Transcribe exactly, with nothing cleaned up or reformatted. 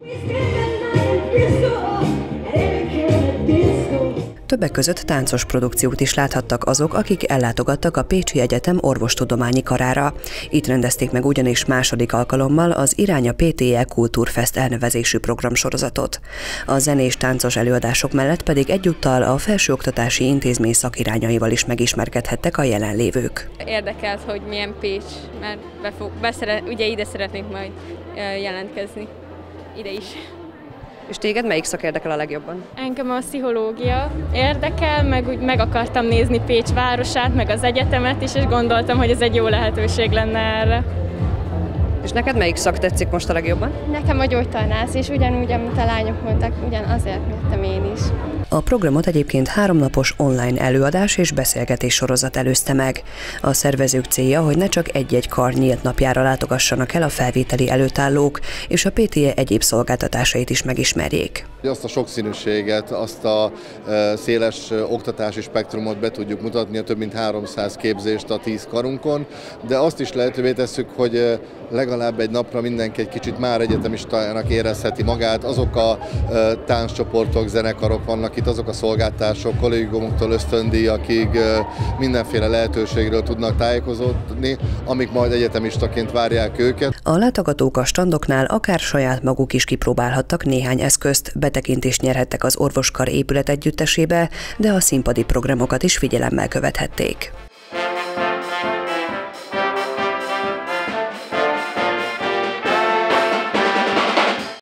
Többek között táncos produkciót is láthattak azok, akik ellátogattak a Pécsi Egyetem orvostudományi karára. Itt rendezték meg ugyanis második alkalommal az Irány a pé té é Kultúrfest elnevezésű programsorozatot. A zenés táncos előadások mellett pedig egyúttal a felsőoktatási intézmény szakirányaival is megismerkedhettek a jelenlévők. Érdekelt, hogy milyen Pécs, mert befog, beszeret, ugye ide szeretnénk majd jelentkezni, ide is. És téged melyik szak érdekel a legjobban? Engem a pszichológia érdekel, meg úgy meg akartam nézni Pécs városát, meg az egyetemet is, és gondoltam, hogy ez egy jó lehetőség lenne erre. És neked melyik szak tetszik most a legjobban? Nekem a gyógytornász, és ugyanúgy, amit a lányok mondtak, ugyanazért jöttem én is. A programot egyébként háromnapos online előadás és beszélgetés sorozat előzte meg. A szervezők célja, hogy ne csak egy-egy kar nyílt napjára látogassanak el a felvételi előtállók, és a pé té é egyéb szolgáltatásait is megismerjék. Azt a sokszínűséget, azt a széles oktatási spektrumot be tudjuk mutatni, a több mint háromszáz képzést a tíz karunkon, de azt is lehetővé tesszük, hogy legalább egy napra mindenki egy kicsit már egyetemistának érezheti magát. Azok a tánccsoportok, zenekarok vannak itt, azok a szolgáltások, kollégiumoktól ösztöndíjakig mindenféle lehetőségről tudnak tájékozódni, amik majd egyetemistaként várják őket. A látogatók a standoknál akár saját maguk is kipróbálhattak néhány eszközt, betekintést nyerhettek az orvoskar épület együttesébe, de a színpadi programokat is figyelemmel követhették.